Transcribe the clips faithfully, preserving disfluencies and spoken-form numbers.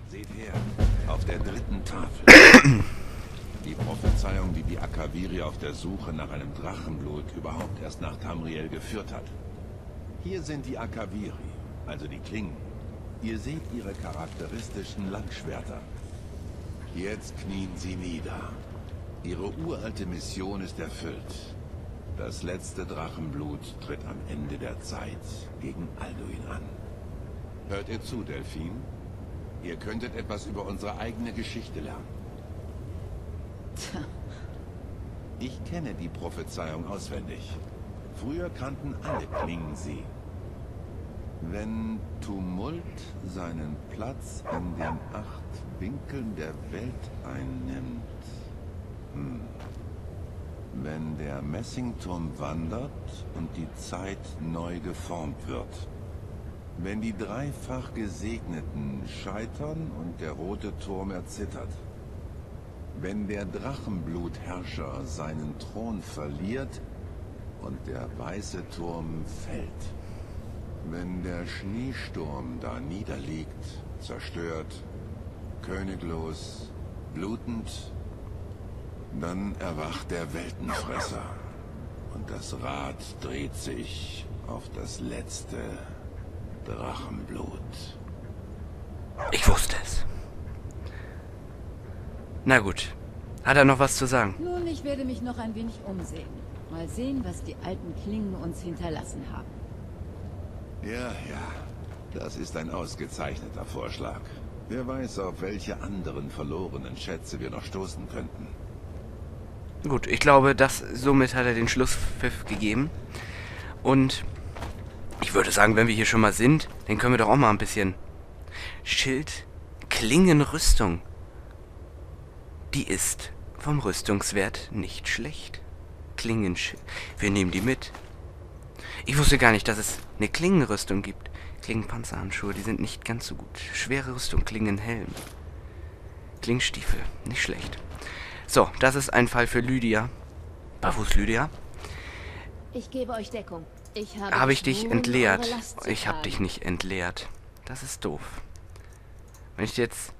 Seht her, auf der dritten Tafel. Die Prophezeiung, die die Akaviri auf der Suche nach einem Drachenblut überhaupt erst nach Tamriel geführt hat. Hier sind die Akaviri, also die Klingen. Ihr seht ihre charakteristischen Langschwerter. Jetzt knien sie nieder. Ihre uralte Mission ist erfüllt. Das letzte Drachenblut tritt am Ende der Zeit gegen Alduin an. Hört ihr zu, Delphine? Ihr könntet etwas über unsere eigene Geschichte lernen. Tja. Ich kenne die Prophezeiung auswendig. Früher kannten alle Klingen sie. Wenn Tumult seinen Platz in den acht Winkeln der Welt einnimmt. Hm. Wenn der Messingturm wandert und die Zeit neu geformt wird. Wenn die dreifach Gesegneten scheitern und der rote Turm erzittert. Wenn der Drachenblutherrscher seinen Thron verliert und der weiße Turm fällt. Wenn der Schneesturm da niederliegt, zerstört, königlos, blutend, dann erwacht der Weltenfresser und das Rad dreht sich auf das letzte Drachenblut. Ich wusste es. Na gut. Hat er noch was zu sagen? Nun, ich werde mich noch ein wenig umsehen. Mal sehen, was die alten Klingen uns hinterlassen haben. Ja, ja. Das ist ein ausgezeichneter Vorschlag. Wer weiß, auf welche anderen verlorenen Schätze wir noch stoßen könnten. Gut, ich glaube, dass somit hat er den Schlusspfiff gegeben. Und ich würde sagen, wenn wir hier schon mal sind, dann können wir doch auch mal ein bisschen Schild, Klingenrüstung. Die ist vom Rüstungswert nicht schlecht. Klingenschild. Wir nehmen die mit. Ich wusste gar nicht, dass es eine Klingenrüstung gibt. Klingenpanzerhandschuhe, die sind nicht ganz so gut. Schwere Rüstung, Klingenhelm. Klingenstiefel, nicht schlecht. So, das ist ein Fall für Lydia. Wo ist Lydia? Ich gebe euch Deckung. Ich habe, Habe ich dich geschworen, entleert? eure Last zu Ich habe tragen. dich nicht entleert. Das ist doof. Wenn ich jetzt...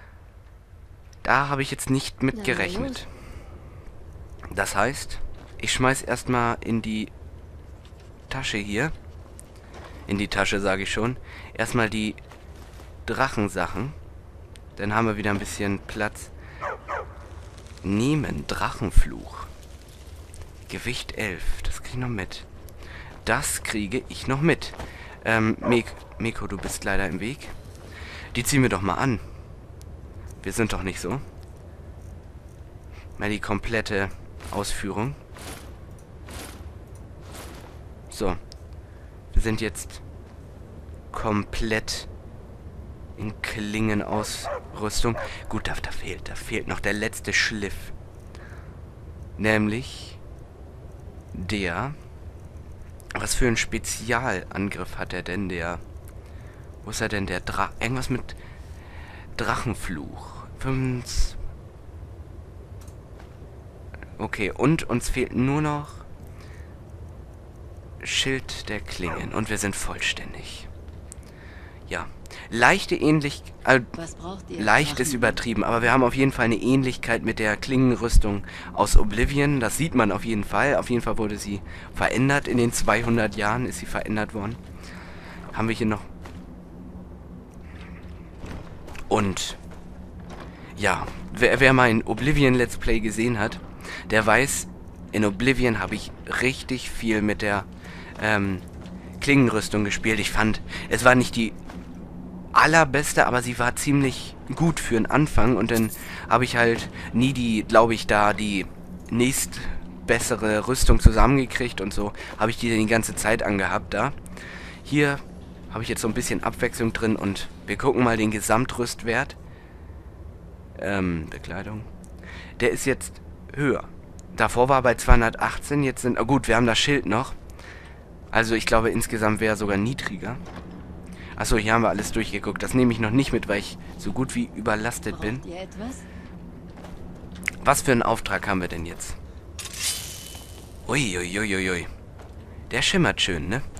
Da habe ich jetzt nicht mit Na, gerechnet. Das heißt, ich schmeiß erstmal in die Tasche hier. In die Tasche, sage ich schon. Erstmal die Drachensachen. Dann haben wir wieder ein bisschen Platz. Nehmen, Drachenfluch. Gewicht elf, das kriege ich noch mit. Das kriege ich noch mit. Ähm, Mek Meko, du bist leider im Weg. Die ziehen wir doch mal an. Wir sind doch nicht so. Mal die komplette Ausführung. So. Wir sind jetzt komplett in Klingenausrüstung. Gut, da, da fehlt, da fehlt noch der letzte Schliff. Nämlich der... Was für einen Spezialangriff hat er denn, der... Wo ist er denn, der Dra... Irgendwas mit Drachenfluch. Fünf... Okay, und uns fehlt nur noch Schild der Klingen. Und wir sind vollständig. Ja. Leichte Ähnlichkeit... Äh, Was braucht ihr? leicht ist übertrieben, aber wir haben auf jeden Fall eine Ähnlichkeit mit der Klingenrüstung aus Oblivion. Das sieht man auf jeden Fall. Auf jeden Fall wurde sie verändert. In den zweihundert Jahren ist sie verändert worden. Haben wir hier noch... Und... Ja, wer, wer mein Oblivion Let's Play gesehen hat, der weiß, in Oblivion habe ich richtig viel mit der ähm, Klingenrüstung gespielt. Ich fand, es war nicht die allerbeste, aber sie war ziemlich gut für den Anfang. Und dann habe ich halt nie die, glaube ich, da die nächst bessere Rüstung zusammengekriegt und so habe ich die die ganze Zeit angehabt da. Hier habe ich jetzt so ein bisschen Abwechslung drin und wir gucken mal den Gesamtrüstwert. Ähm, Bekleidung. Der ist jetzt höher. Davor war er bei zweihundertachtzehn, jetzt sind... Oh gut, wir haben das Schild noch. Also ich glaube, insgesamt wäre er sogar niedriger. Achso, hier haben wir alles durchgeguckt. Das nehme ich noch nicht mit, weil ich so gut wie überlastet bin. Braucht ihr etwas? Was für einen Auftrag haben wir denn jetzt? Uiuiuiui. Ui, ui, ui. Der schimmert schön, ne?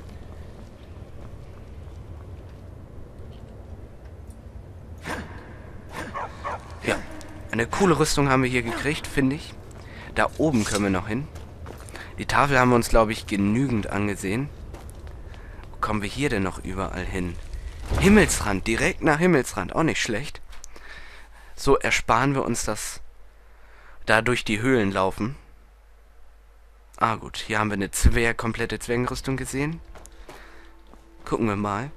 Eine coole Rüstung haben wir hier gekriegt, finde ich. Da oben können wir noch hin. Die Tafel haben wir uns, glaube ich, genügend angesehen. Wo kommen wir hier denn noch überall hin? Himmelsrand, direkt nach Himmelsrand. Auch nicht schlecht. So ersparen wir uns das da durch die Höhlen laufen. Ah gut, hier haben wir eine Zwer komplette Zwergenrüstung gesehen. Gucken wir mal.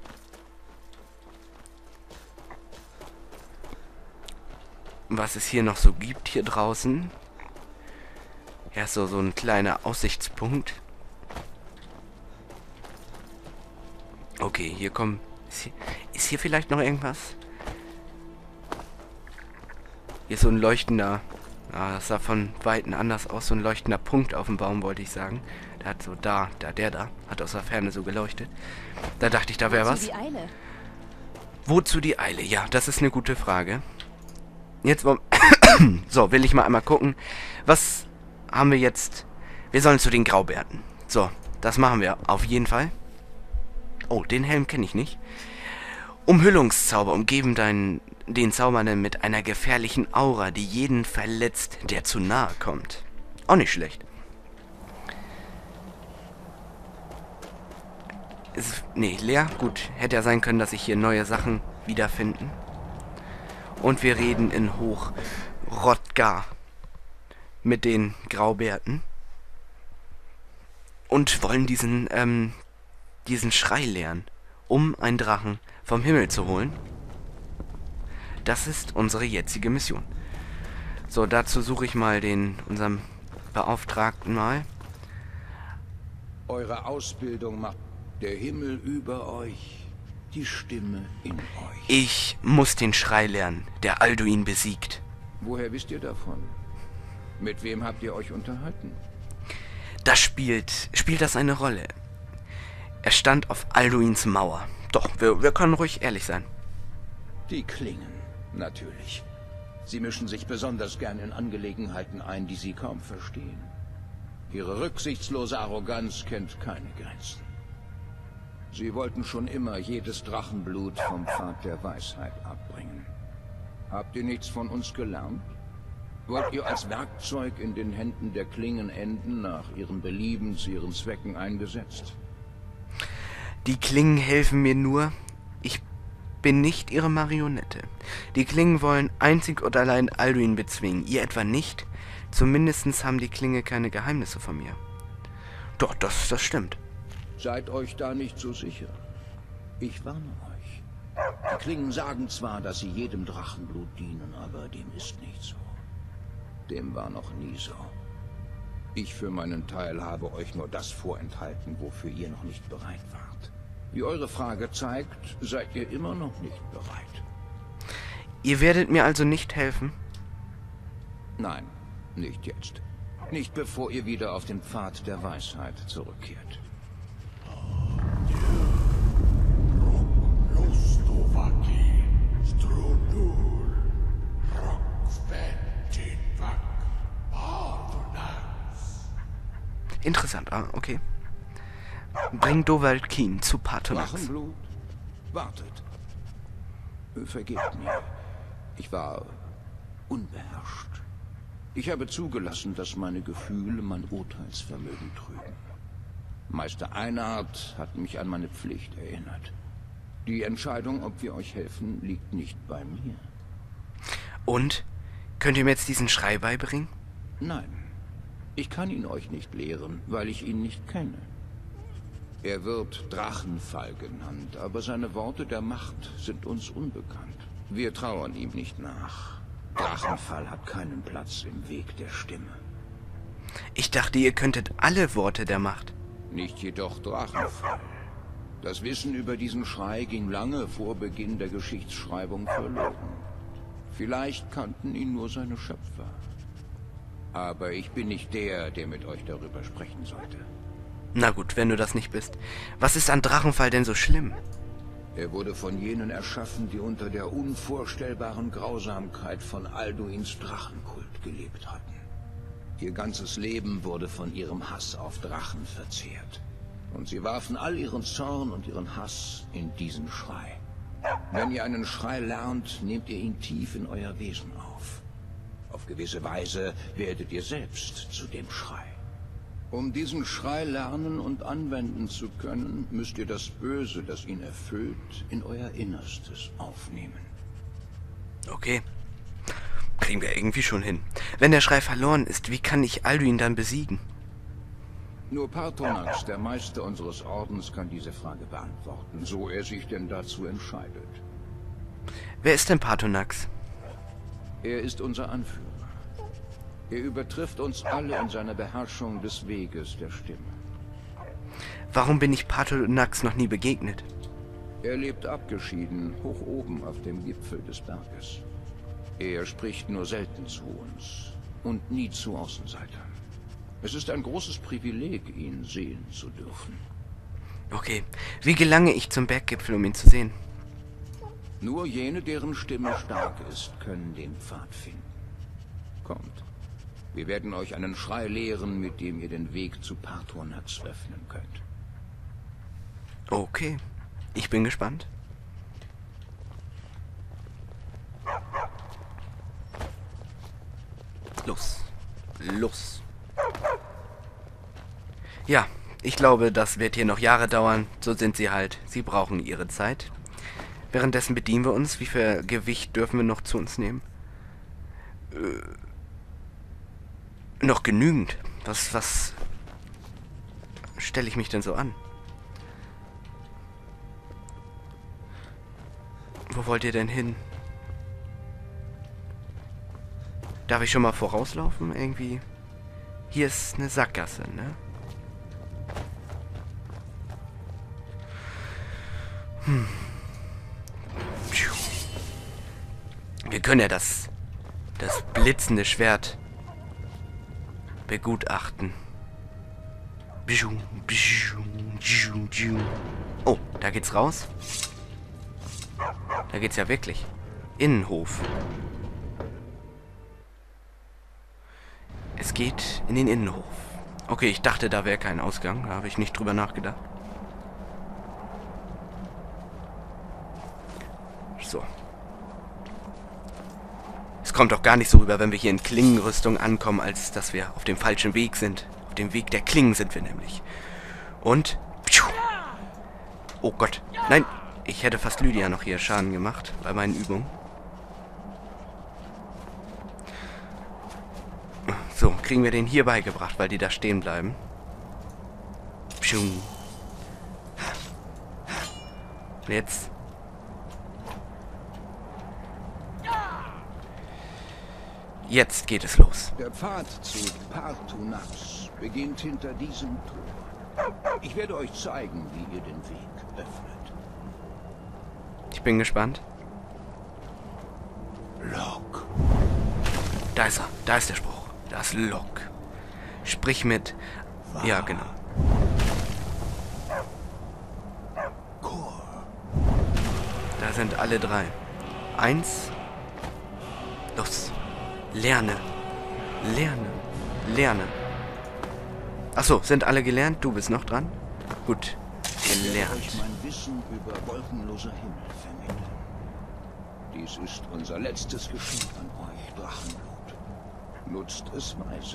Was es hier noch so gibt hier draußen. Ja, so, so ein kleiner Aussichtspunkt. Okay, hier kommen... Ist hier, ist hier vielleicht noch irgendwas? Hier ist so ein leuchtender... Ah, das sah von Weitem anders aus. So ein leuchtender Punkt auf dem Baum, wollte ich sagen. Der hat so da, da, der da, hat aus der Ferne so geleuchtet. Da dachte ich, da wäre was. Wozu die Eile? Wozu die Eile? Ja, das ist eine gute Frage. Jetzt wollen... So, will ich mal einmal gucken. Was haben wir jetzt? Wir sollen zu den Graubärten. So, das machen wir auf jeden Fall. Oh, den Helm kenne ich nicht. Umhüllungszauber umgeben deinen, den Zaubernden mit einer gefährlichen Aura, die jeden verletzt, der zu nahe kommt. Auch nicht schlecht. Ist, nee, leer? Gut, hätte ja sein können, dass sich hier neue Sachen wiederfinden. Und wir reden in Hoch-Rodgar mit den Graubärten. Und wollen diesen, ähm, diesen Schrei lernen, um einen Drachen vom Himmel zu holen. Das ist unsere jetzige Mission. So, dazu suche ich mal den, unserem Beauftragten mal. Eure Ausbildung macht der Himmel über euch, die Stimme in euch. Ich muss den Schrei lernen, der Alduin besiegt. Woher wisst ihr davon? Mit wem habt ihr euch unterhalten? Das spielt, spielt das eine Rolle. Er stand auf Alduins Mauer. Doch, wir, wir können ruhig ehrlich sein. Die Klingen, natürlich. Sie mischen sich besonders gern in Angelegenheiten ein, die sie kaum verstehen. Ihre rücksichtslose Arroganz kennt keine Grenzen. Sie wollten schon immer jedes Drachenblut vom Pfad der Weisheit abbringen. Habt ihr nichts von uns gelernt? Wollt ihr als Werkzeug in den Händen der Klingen enden, nach ihrem Belieben zu ihren Zwecken eingesetzt? Die Klingen helfen mir nur. Ich bin nicht ihre Marionette. Die Klingen wollen einzig und allein Alduin bezwingen. Ihr etwa nicht? Zumindest haben die Klinge keine Geheimnisse von mir. Doch, das, das stimmt. Seid euch da nicht so sicher. Ich warne euch. Die Klingen sagen zwar, dass sie jedem Drachenblut dienen, aber dem ist nicht so. Dem war noch nie so. Ich für meinen Teil habe euch nur das vorenthalten, wofür ihr noch nicht bereit wart. Wie eure Frage zeigt, seid ihr immer noch nicht bereit. Ihr werdet mir also nicht helfen? Nein, nicht jetzt. Nicht bevor ihr wieder auf den Pfad der Weisheit zurückkehrt. Interessant, ah, okay. Bring Dovahkiin zu Paarthurnax. Drachenblut? Wartet. Vergebt mir. Ich war unbeherrscht. Ich habe zugelassen, dass meine Gefühle mein Urteilsvermögen trügen. Meister Einhard hat mich an meine Pflicht erinnert. Die Entscheidung, ob wir euch helfen, liegt nicht bei mir. Und? Könnt ihr mir jetzt diesen Schrei beibringen? Nein. Ich kann ihn euch nicht lehren, weil ich ihn nicht kenne. Er wird Drachenfall genannt, aber seine Worte der Macht sind uns unbekannt. Wir trauern ihm nicht nach. Drachenfall hat keinen Platz im Weg der Stimme. Ich dachte, ihr könntet alle Worte der Macht. Nicht jedoch Drachenfall. Das Wissen über diesen Schrei ging lange vor Beginn der Geschichtsschreibung verloren. Vielleicht kannten ihn nur seine Schöpfer. Aber ich bin nicht der, der mit euch darüber sprechen sollte. Na gut, wenn du das nicht bist. Was ist an Drachenfall denn so schlimm? Er wurde von jenen erschaffen, die unter der unvorstellbaren Grausamkeit von Alduins Drachenkult gelebt hatten. Ihr ganzes Leben wurde von ihrem Hass auf Drachen verzehrt. Und sie warfen all ihren Zorn und ihren Hass in diesen Schrei. Wenn ihr einen Schrei lernt, nehmt ihr ihn tief in euer Wesen auf. Auf gewisse Weise werdet ihr selbst zu dem Schrei. Um diesen Schrei lernen und anwenden zu können, müsst ihr das Böse, das ihn erfüllt, in euer Innerstes aufnehmen. Okay. Kriegen wir irgendwie schon hin. Wenn der Schrei verloren ist, wie kann ich Alduin dann besiegen? Nur Paarthurnax, der Meister unseres Ordens, kann diese Frage beantworten, so er sich denn dazu entscheidet. Wer ist denn Paarthurnax? Er ist unser Anführer. Er übertrifft uns alle in seiner Beherrschung des Weges der Stimme. Warum bin ich Paarthurnax noch nie begegnet? Er lebt abgeschieden, hoch oben auf dem Gipfel des Berges. Er spricht nur selten zu uns und nie zu Außenseitern. Es ist ein großes Privileg, ihn sehen zu dürfen. Okay, wie gelange ich zum Berggipfel, um ihn zu sehen? Nur jene, deren Stimme stark ist, können den Pfad finden. Kommt, wir werden euch einen Schrei lehren, mit dem ihr den Weg zu Paarthurnax öffnen könnt. Okay, ich bin gespannt. Los, los. Ja, ich glaube, das wird hier noch Jahre dauern. So sind sie halt. Sie brauchen ihre Zeit. Währenddessen bedienen wir uns. Wie viel Gewicht dürfen wir noch zu uns nehmen? Äh, noch genügend. Was, was stelle ich mich denn so an? Wo wollt ihr denn hin? Darf ich schon mal vorauslaufen? Irgendwie. Hier ist eine Sackgasse, ne? Hm. Wir können ja das, das blitzende Schwert begutachten. Oh, da geht's raus. Da geht's ja wirklich. Innenhof. Es geht in den Innenhof. Okay, ich dachte, da wäre kein Ausgang. Da habe ich nicht drüber nachgedacht. So. Es kommt doch gar nicht so rüber, wenn wir hier in Klingenrüstung ankommen, als dass wir auf dem falschen Weg sind. Auf dem Weg der Klingen sind wir nämlich. Und... Oh Gott. Nein, ich hätte fast Lydia noch hier Schaden gemacht bei meinen Übungen. So, kriegen wir den hier beigebracht, weil die da stehen bleiben. Und jetzt... Jetzt geht es los. Der Pfad zu Paarthurnax beginnt hinter diesem Tor. Ich werde euch zeigen, wie ihr den Weg öffnet. Ich bin gespannt. Lok. Da ist er. Da ist der Spruch. Das Lok. Sprich mit... Ja, genau. Kor. Da sind alle drei. Eins. Los. Lerne. Lerne. Lerne. Achso, sind alle gelernt? Du bist noch dran? Gut. Ich werde euch Gelernt. mein Wissen über wolkenloser Himmel vermitteln. Dies ist unser letztes Geschenk an euch, Drachenblut. Nutzt es weise.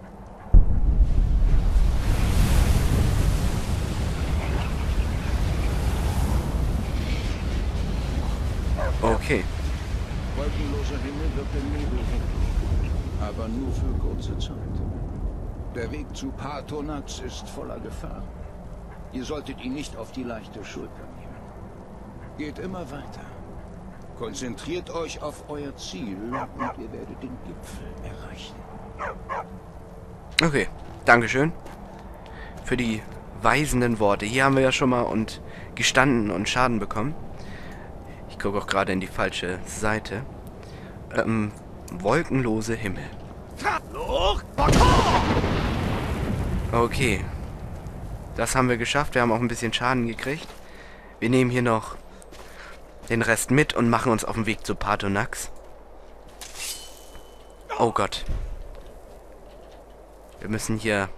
Okay. Wolkenloser Himmel wird den Nebel weglegen, aber nur für kurze Zeit. Der Weg zu Paarthurnax ist voller Gefahren. Ihr solltet ihn nicht auf die leichte Schulter nehmen. Geht immer weiter. Konzentriert euch auf euer Ziel und ihr werdet den Gipfel erreichen. Okay. Dankeschön. Für die weisenden Worte. Hier haben wir ja schon mal und gestanden und Schaden bekommen. Ich gucke auch gerade in die falsche Seite. Ähm, wolkenlose Himmel. Okay. Das haben wir geschafft. Wir haben auch ein bisschen Schaden gekriegt. Wir nehmen hier noch den Rest mit und machen uns auf den Weg zu Paarthurnax. Oh Gott. Wir müssen hier...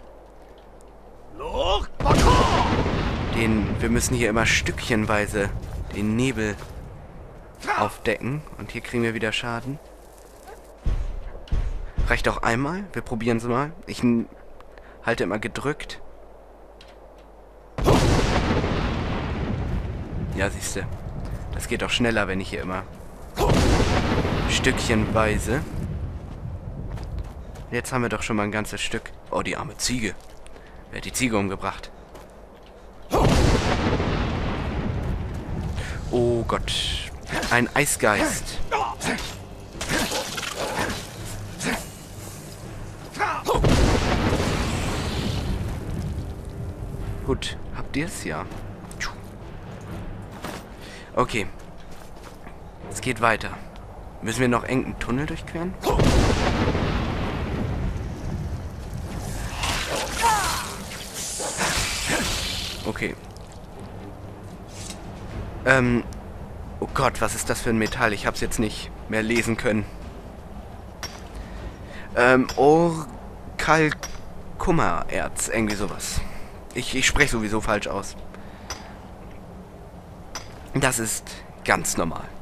Den... Wir müssen hier immer stückchenweise den Nebel aufdecken. Und hier kriegen wir wieder Schaden. Reicht auch einmal. Wir probieren es mal. Ich halte immer gedrückt. Ja, siehst du. Das geht auch schneller, wenn ich hier immer stückchenweise. Jetzt haben wir doch schon mal ein ganzes Stück. Oh, die arme Ziege. Wer hat die Ziege umgebracht? Oh Gott. Ein Eisgeist. Gut. Habt ihr es? Ja. Okay. Es geht weiter. Müssen wir noch engen Tunnel durchqueren? Okay. Ähm. Oh Gott, was ist das für ein Metall? Ich hab's jetzt nicht mehr lesen können. Ähm, Orkalkummererz. Irgendwie sowas. Ich, ich spreche sowieso falsch aus. Das ist ganz normal.